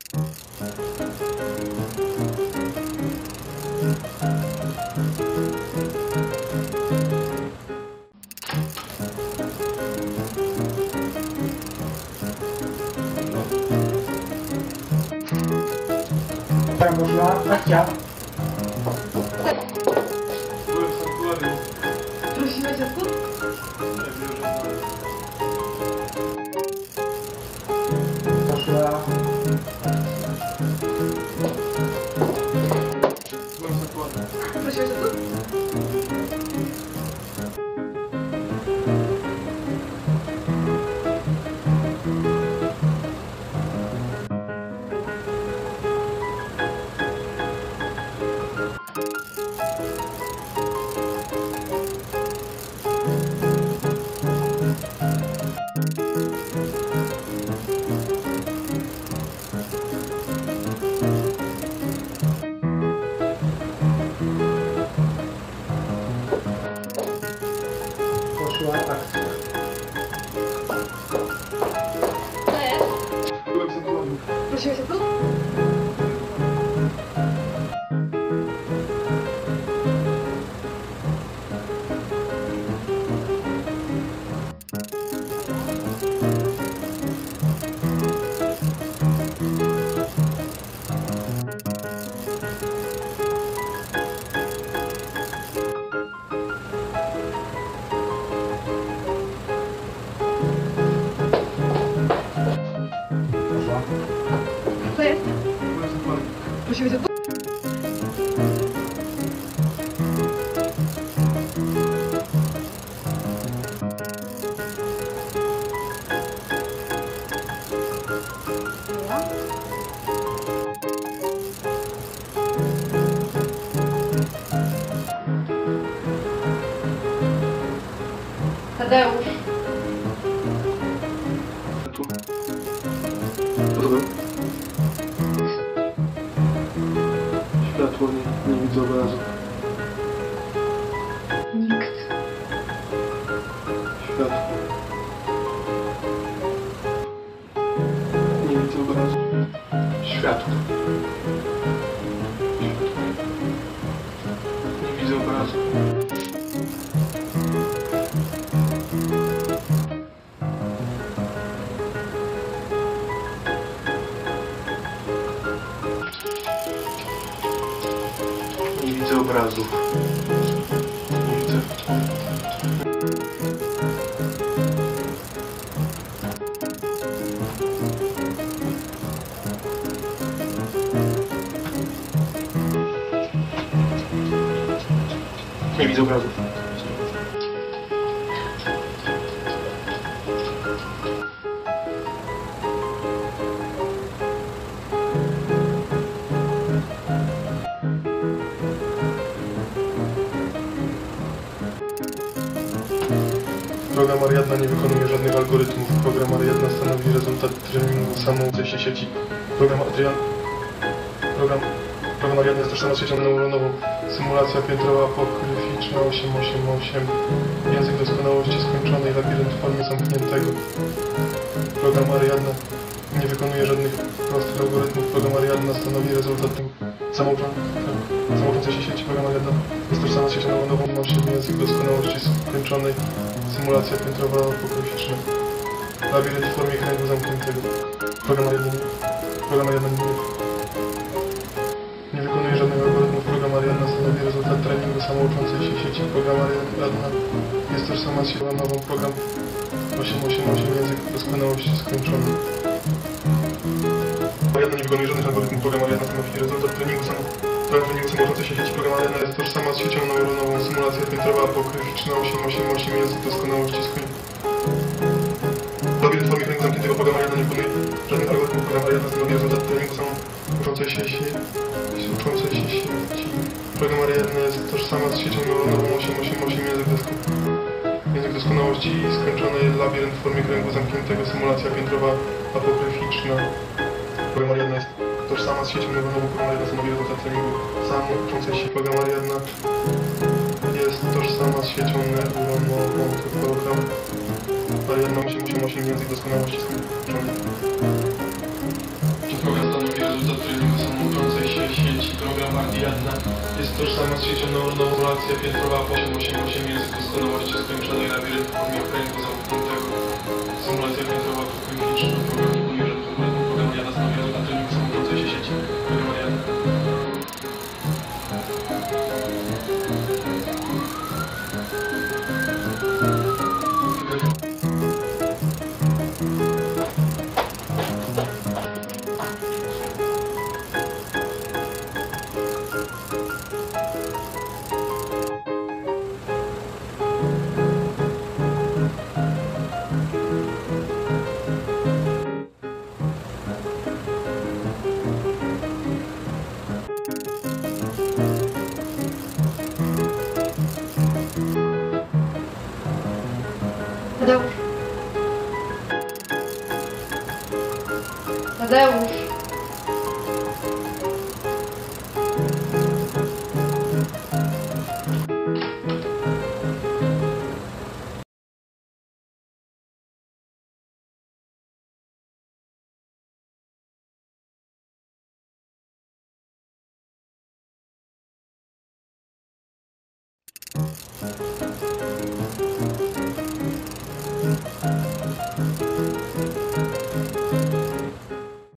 Poszła, akcja. Byłem w sanktuarium. Prosimy dziecku? Poszła. Byłem w sanktuarium. Prosimy dziecku? Poszła, akcja. To jest? Byłem w sanktuarium. Prosimy dziecku? Poszła. To jest? Byłem w sanktuarium. Prosimy dziecku? Tadeusz. Tu. Co to było? Światło, nie widzę obrazu. Nikt. Światło. Nie widzę obrazu. Światło. Nie widzę obrazu. Nie widzę obrazu. Nie widzę. Nie widzę obrazu. Program Ariadna nie wykonuje żadnych algorytmów. Program Ariadna stanowi rezultat treningu samouczenia sieci. Program Ariadna jest tożsama z siecią neuronową. Symulacja piętrowa pokryficzna 888. Język doskonałości skończonej, labirynt w formie zamkniętego. Program Ariadna nie wykonuje żadnych prostych algorytmów. Program Ariadna stanowi rezultat samouczącej się sieci. Program Ariadna jest tożsama z siecią neuronową. Język doskonałości skończonej. Symulacja piętrowa pokryficzna. Labirynt w formie kręgu zamkniętego. Program Ariadna nie wykonuje żadnych algorytmów. Program Ariadna stanowi rezultat treningu samouczącej się sieci. Program Ariadna jest tożsama z siecią nową. Program 888 język doskonałości skończony. Ariadna nie wykonuje żadnych algorytmów. Program Ariadna stanowi rezultat treningu samouczącej się sieci. Program Ariadna jest tożsama z siecią neuronową. Symulacja piętrowa apokryficzna 888 język doskonałości skończony. Labirynt w formie kręgu zamkniętego. Program Ariadna nie wykonuje żadnych algorytmów. Program Ariadna stanowi rezultat treningu samouczącej się sieci. Program Ariadna jest tożsama z siecią neuronową 888 język doskonałości skończonej. Labirynt w formie kręgu zamkniętego. Symulacja piętrowa apokryficzna. Program Ariadna jest tożsama z siecią neuronową. Program Ariadna stanowi rezultat treningu samouczącej się. Program Ariadna jest tożsama z siecią neuronową. Program Ariadna 888 język doskonałości skończony. Czy program stanowi którą gram Ariadna, jest tożsama z siecią neuronową. Symulacja piętrowa 888, język doskonałości skończonej, labirynt w formie okręgu zamkniętego. Symulacja piętrowa fotograficzna, program informuje, że algorytm programowania stanowi odpowiednik samobójcej się sieci programowania. Tadeusz. Tadeusz.